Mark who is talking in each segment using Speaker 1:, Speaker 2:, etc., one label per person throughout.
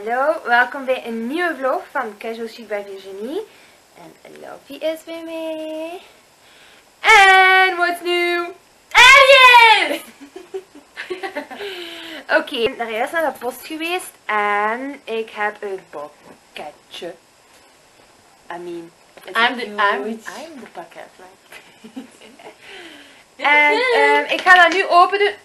Speaker 1: Hallo, welkom bij een nieuwe vlog van Casual Chic bij Virginie. En Lovie is bij mij. En wat nieuw? Aliens! Oké, daar is naar de post geweest en ik heb een pakketje. I'm the pakket. En ik ga dat nu open doen.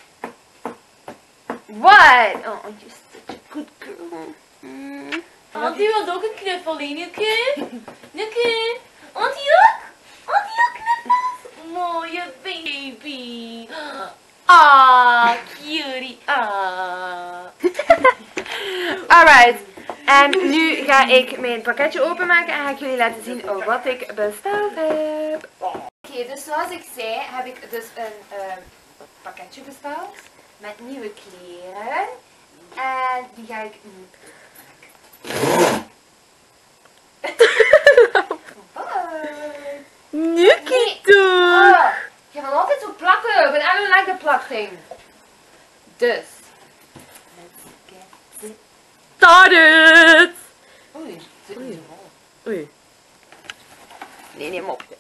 Speaker 1: What? Oh, you're such a good girl.
Speaker 2: Auntie wil ook een knuffel, Nieke. Nieke. Auntie ook? Auntie ook knuffels? Mooie baby. Ah, cutie. Ah.
Speaker 1: Alright. En nu ga ik mijn pakketje openmaken en ga ik jullie laten zien wat ik besteld heb. Oké, dus zoals ik zei heb ik dus een pakketje besteld. Met nieuwe kleren. En die ga ik nu
Speaker 2: Nieke
Speaker 1: toch! Oh, je gaat altijd zo plakken, but I don't like the plak thing. Dus. Let's get it
Speaker 2: started.
Speaker 1: Oei,
Speaker 2: Oei. Oei.
Speaker 1: Nee, neem op.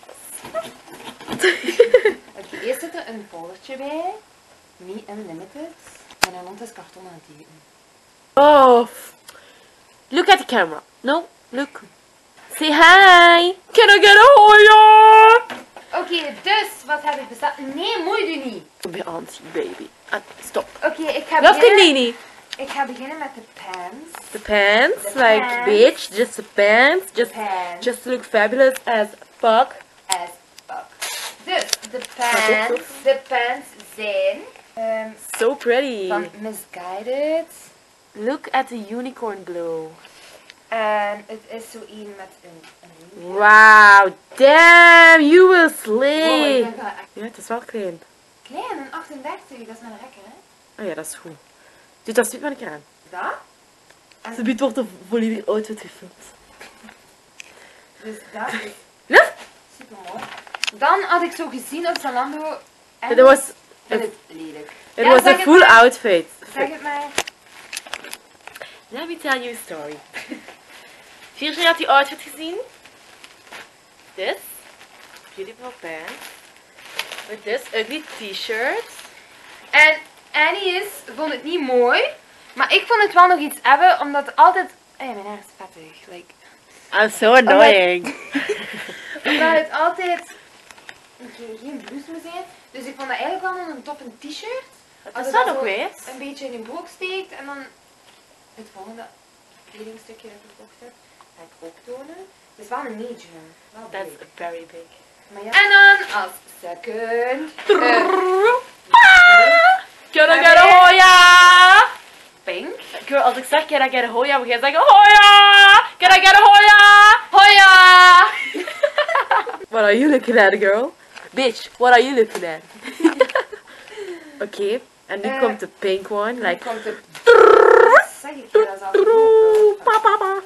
Speaker 1: Oké, eerst zit er een bollertje bij. Me Unlimited. En dan rond is karton aan het eten.
Speaker 2: Oh. Look at the camera. No, look. Say hi. Can I get a Hoya?
Speaker 1: Oké, dus wat heb ik besteld? Nee, mooi doe niet.
Speaker 2: Be auntie, baby. Stop.
Speaker 1: Oké, ik ga
Speaker 2: Love
Speaker 1: beginnen.
Speaker 2: Nini.
Speaker 1: Ik ga beginnen met de pants.
Speaker 2: The pants,
Speaker 1: The
Speaker 2: like
Speaker 1: pants.
Speaker 2: bitch, just the pants,
Speaker 1: Pants.
Speaker 2: just look fabulous as fuck.
Speaker 1: As fuck. Dus de
Speaker 2: Wat
Speaker 1: pants. De pants zijn
Speaker 2: So pretty.
Speaker 1: van Misguided.
Speaker 2: Look at the unicorn glow.
Speaker 1: En het is zo een met een
Speaker 2: Wow, damn, you will
Speaker 1: Wow,
Speaker 2: slay.
Speaker 1: ik ben wel echt
Speaker 2: Ja, het is wel klein.
Speaker 1: klein, een 38, dat is maar lekker hè.
Speaker 2: Oh ja, dat is goed. Doe dat zoiets maar een keer aan.
Speaker 1: Dat?
Speaker 2: Ze biedt wordt een volledig outfit gefilmd.
Speaker 1: Dus dat is
Speaker 2: Ja?
Speaker 1: super mooi. Dan had ik zo gezien op Zalando. En
Speaker 2: Dat was,
Speaker 1: ik vind het lelijk.
Speaker 2: het
Speaker 1: Ja,
Speaker 2: was
Speaker 1: zeg
Speaker 2: een
Speaker 1: het
Speaker 2: full
Speaker 1: maar.
Speaker 2: outfit.
Speaker 1: Zeg het maar.
Speaker 2: Let me tell you a story. Virginie had die outfit gezien. This beautiful pants. With this ugly t-shirt.
Speaker 1: En Annie vond het niet mooi. Maar ik vond het wel nog iets hebben, omdat altijd... mijn haar is vettig. Like,
Speaker 2: I'm so annoying.
Speaker 1: omdat het altijd geen blouse moet zijn. Dus ik vond dat eigenlijk wel nog een toffe t-shirt.
Speaker 2: Wat
Speaker 1: Als
Speaker 2: is
Speaker 1: je
Speaker 2: dat
Speaker 1: zo
Speaker 2: ook weer?
Speaker 1: een beetje in je broek steekt en dan het volgende kledingstukje dat ik gekocht heb, ga ik ook tonen. Het is wel een medium. Wel
Speaker 2: That's
Speaker 1: big.
Speaker 2: very big.
Speaker 1: Maar ja. En dan als second.
Speaker 2: Can I get a Hoya?
Speaker 1: Pink.
Speaker 2: Girl, als ik zeg can I get a Hoya, moet jij zeggen Hoya! Can I get a Hoya?
Speaker 1: Hoya!
Speaker 2: What are you looking at, girl? Bitch, what are you looking at? Oké, en nu komt de pink one.
Speaker 1: Dan
Speaker 2: Like...
Speaker 1: komt het. Zeg ik je dat zelf.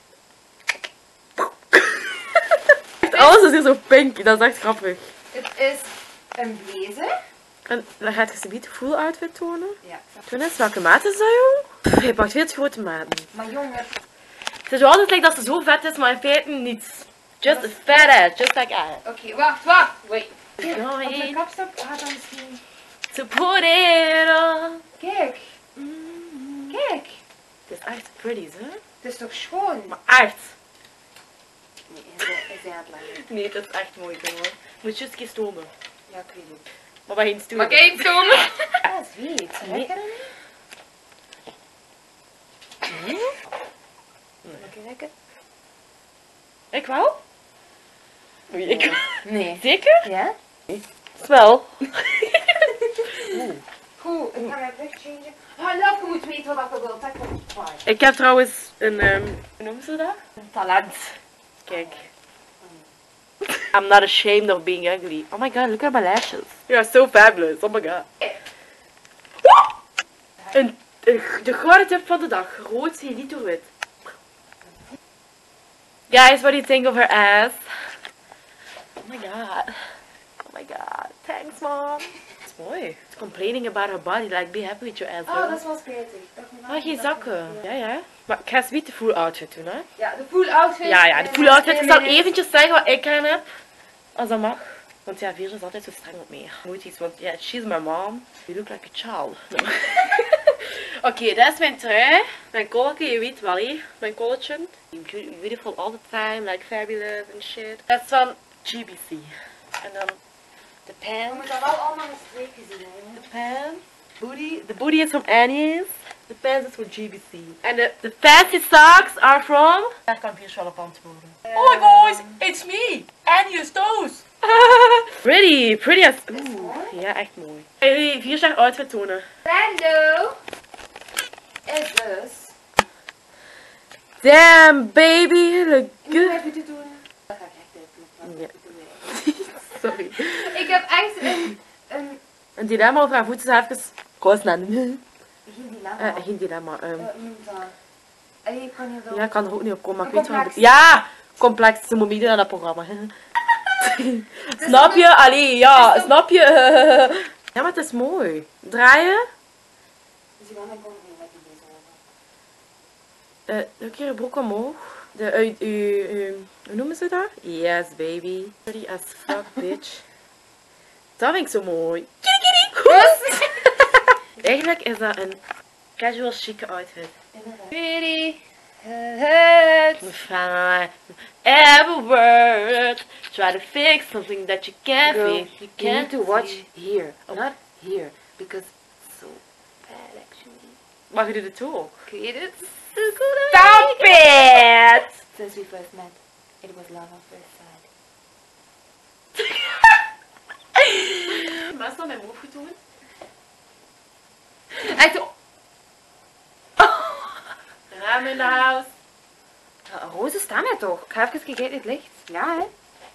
Speaker 2: Alles is hier zo pink, dat is echt grappig.
Speaker 1: Het is een blazer.
Speaker 2: En dan gaat je ze niet full outfit tonen.
Speaker 1: Ja.
Speaker 2: Tunis, welke maat is dat, joh? Je pakt veel te grote maten.
Speaker 1: Maar jongen,
Speaker 2: Het is wel altijd like dat ze zo vet is, maar in feite niet. Just a fat ass, just like I.
Speaker 1: oké, wacht. Wait. Op mijn
Speaker 2: Going
Speaker 1: kapstok gaat dan misschien.
Speaker 2: to put it on.
Speaker 1: Kijk. Kijk.
Speaker 2: Het is echt pretty, hè?
Speaker 1: Het is toch schoon?
Speaker 2: Maar echt.
Speaker 1: Nee, hij zei het lang.
Speaker 2: Nee, het is echt mooi, jongen. Moet je eens een keer stomen.
Speaker 1: Ja, ik weet het.
Speaker 2: Maar wat geen stomen.
Speaker 1: Mag jij iets stomen? Ja, zweet.
Speaker 2: Nee.
Speaker 1: Lekker niet? Lekker.
Speaker 2: Ik wel? Oei, ik
Speaker 1: Nee.
Speaker 2: Zeker?
Speaker 1: Ja?
Speaker 2: Het wel.
Speaker 1: Goed, ik ga mijn blik changen. Oh, love, je moet weten wat ik wil. Dat komt fijn.
Speaker 2: Ik heb trouwens een, hoe noemen ze dat? Een talent. Kijk. I'm not ashamed of being ugly. Oh my god, look at my lashes. You're so fabulous. Oh my god. De gouden tip van de dag. Rood zie je niet door wit. Guys, what do you think of her ass? Oh my god. Oh my god. Thanks, mom. Mooi. It's complaining about her body, like be happy with your ass.
Speaker 1: Oh, dat is wel spijtig.
Speaker 2: Maar geen zakken. Ja, ja. Maar ik ga niet de full outfit doen, hè.
Speaker 1: Ja, de full outfit.
Speaker 2: Ja, de full outfit. Ik zal eventjes zeggen wat ik aan heb. Als dat mag. Want ja, Virge is altijd zo streng op mij. Moet iets, want ja, she's my mom. You look like a child. No. Oké, dat is mijn trui. Mijn kolletje, je weet wel, hè. Mijn kolletje. Beautiful all the time, like fabulous and shit. Dat is van GBC. En dan de
Speaker 1: We
Speaker 2: pants.
Speaker 1: moeten wel allemaal een streepje zien, hè.
Speaker 2: De pants. Booty. The booty is from Annie's. The pants is from GBC. En de fancy socks are from... Daar kan Virge wel op antwoorden. Oh guys, it's me, Annie's toes. Pretty as... Oeh, ja, echt mooi. Jullie 4 jaar outfit tonen.
Speaker 1: Brando is dus.
Speaker 2: Damn, baby, look
Speaker 1: Ik moet
Speaker 2: good.
Speaker 1: even te doen. Dat ga ik echt even doen.
Speaker 2: Ja. Sorry.
Speaker 1: Ik heb echt
Speaker 2: Een dilemma over haar voeten is even... Koos naar
Speaker 1: geen dilemma.
Speaker 2: geen dilemma.
Speaker 1: Hoe noemt dat? Allee, ik kan niet wel.
Speaker 2: Ja, ik kan er ook niet op komen, maar ik
Speaker 1: Een
Speaker 2: weet wel...
Speaker 1: complex.
Speaker 2: Ja! Complex, ze moet meedoen aan dat programma. Snap je? Allee, ja,
Speaker 1: Dus
Speaker 2: snap je? Ja, maar het is mooi. Draaien.
Speaker 1: Dus ik kan mijn kont niet met die bezig.
Speaker 2: Een keer een broek omhoog. Hoe noemen ze dat? Yes, baby. Pretty as fuck, bitch. Dat vind ik zo mooi. Eigenlijk is dat een casual chique outfit.
Speaker 1: Pretty. Het.
Speaker 2: Every word. Try to fix something that you can't
Speaker 1: Girl,
Speaker 2: fix. You
Speaker 1: You need
Speaker 2: can't
Speaker 1: to watch
Speaker 2: see.
Speaker 1: here, not here, because it's so bad actually.
Speaker 2: Maar je doet het ook.
Speaker 1: Ik weet het.
Speaker 2: Stop it!
Speaker 1: Since we first met, it was love at first sight.
Speaker 2: Maar is dat mijn move gedaan?
Speaker 1: Echt.
Speaker 2: Raam in de house.
Speaker 1: Roze staan mij toch? Ik ga even kijken in het licht. Ja, hè?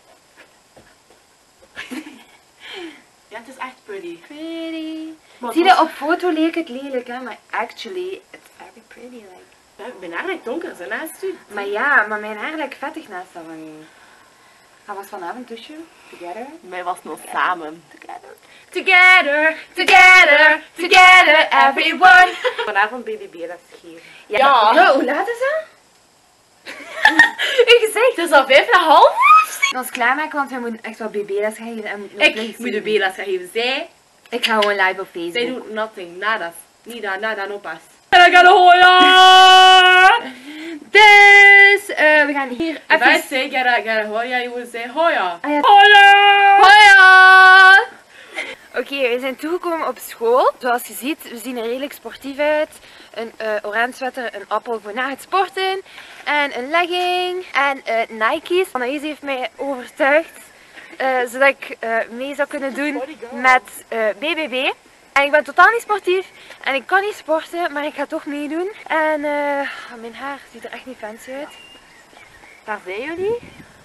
Speaker 2: Ja, het is echt pretty.
Speaker 1: Pretty.
Speaker 2: Maar
Speaker 1: Zie
Speaker 2: het
Speaker 1: je, op foto leek het lelijk, hè? Maar actually, it's very pretty, like.
Speaker 2: Mijn haar lijkt donker, zijn naast u.
Speaker 1: Maar ja, maar mijn haar lijkt vettig naast dat van u. Gaan we eens vanavond douchen? Together?
Speaker 2: Mij was nog samen.
Speaker 1: Together. Together, together, together, everyone.
Speaker 2: Vanavond BBB-les geven.
Speaker 1: Ja. Bro, hoe laat is dat? U gezegd.
Speaker 2: Het is al 5:30.
Speaker 1: We ons klaarmaken, want we moeten echt wel BB-les geven. En
Speaker 2: Ik moet de B-les geven. Zij
Speaker 1: Ik ga gewoon live op Facebook.
Speaker 2: Zij doet nothing. Nada. Nada, no pas. En ik ga hoya!
Speaker 1: Dus, we gaan hier
Speaker 2: If I
Speaker 1: even...
Speaker 2: say get hoya, you will say hoya.
Speaker 1: Ah, ja.
Speaker 2: Hoya!
Speaker 1: Hoi! Oké, we zijn toegekomen op school. Zoals je ziet, we zien er redelijk sportief uit. Een oranje sweater, een appel voor na het sporten. En een legging. En Nike's. Anaïs heeft mij overtuigd. Zodat ik mee zou kunnen doen met BBB. En ik ben totaal niet sportief. En ik kan niet sporten, maar ik ga toch meedoen. En mijn haar ziet er echt niet fancy uit. Waar zijn jullie?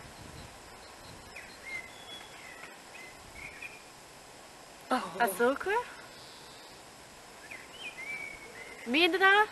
Speaker 1: Oh.
Speaker 2: Dat is ook weer. Meen je dat?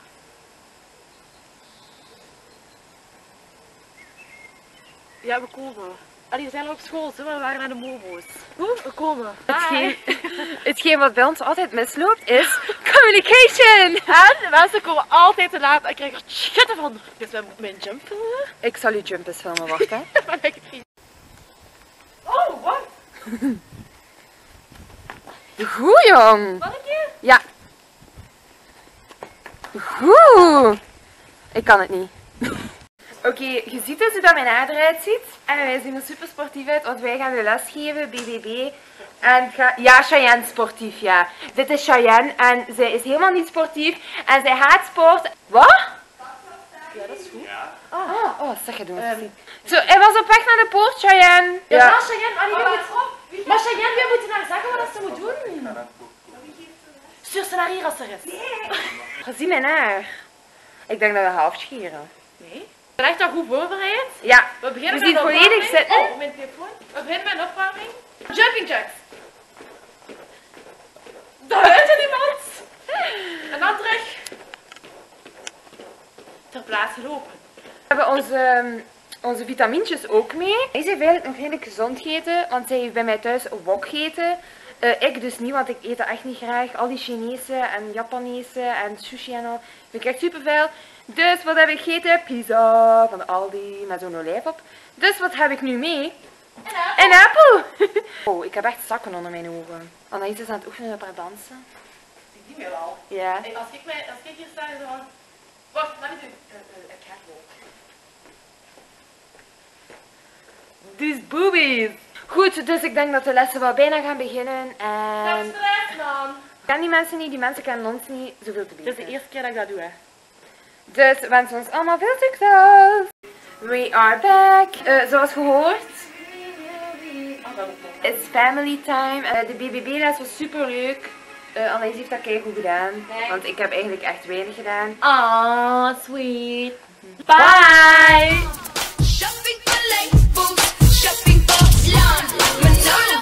Speaker 2: Ja, we komen. Allee, we zijn al op school, zo. We waren naar de mobo's. We komen.
Speaker 1: Hetgeen wat bij ons altijd misloopt is communication.
Speaker 2: En de mensen komen altijd te laat en ik krijg er schitter van. Dus wij moeten mijn jump filmen.
Speaker 1: Ik zal u jump eens filmen, wacht hè.
Speaker 2: Maar ik het niet. Oh, wat?
Speaker 1: Goed jong.
Speaker 2: Wat een keer?
Speaker 1: Ja. Goed. Ik kan het niet. Oké, je ziet dus hoe dat mijn haar eruit ziet. En wij zien er super sportief uit, want wij gaan de les geven, BBB. En ja, Cheyenne sportief, ja. Dit is Cheyenne en zij is helemaal niet sportief. En zij haat sport. Wat?
Speaker 2: Ja, dat is goed.
Speaker 1: Oh, zeg je doen. Zo, hij was op weg naar de poort, Cheyenne.
Speaker 2: Ja, maar Cheyenne, allee, maar Cheyenne, wij moeten haar zeggen wat ze moet doen. Stuur ze naar hier als er is.
Speaker 1: Zie mijn haar. Ik denk dat we half scheren.
Speaker 2: Nee. Ben je echt al goed voorbereid?
Speaker 1: Ja,
Speaker 2: We beginnen
Speaker 1: we
Speaker 2: met
Speaker 1: zien
Speaker 2: een
Speaker 1: volledig
Speaker 2: opwarming.
Speaker 1: zitten.
Speaker 2: Oh, mijn telefoon. We beginnen met een opwarming. Jumping jacks. Daar huilt iemand. En dan terug. Ter plaatse lopen.
Speaker 1: We hebben onze vitamintjes ook mee. Hij heeft eigenlijk nog redelijk gezond gegeten, want zij heeft bij mij thuis wok gegeten. Ik dus niet, want ik eet dat echt niet graag. Al die Chinese en Japanese en sushi en al. Vind ik echt superveel. Dus wat heb ik gegeten? Pizza van Aldi met zo'n olijf op. Dus wat heb ik nu mee? Een appel! Oh, ik heb echt zakken onder mijn ogen. Anaïs is aan het oefenen op haar dansen.
Speaker 2: Ik zie me wel.
Speaker 1: Ja.
Speaker 2: Hey, als ik hier sta, is dan... Wacht, laat me doen. Een catwalk.
Speaker 1: These boobies! Goed, dus ik denk dat de lessen wel bijna gaan beginnen. En...
Speaker 2: stress, man!
Speaker 1: Ik ken die mensen niet, die mensen kennen ons niet. Zoveel te
Speaker 2: Dit
Speaker 1: beter.
Speaker 2: is de eerste keer dat ik dat doe, hè.
Speaker 1: Dus we wensen ons allemaal veel succes! We are back! Zoals gehoord, it's family time. De BBB-les was super leuk. Anaïs heeft dat keigoed gedaan. Want ik heb eigenlijk echt weinig gedaan.
Speaker 2: Ah, sweet. Bye!
Speaker 3: Shopping for labels, shopping for blonde, Manolo.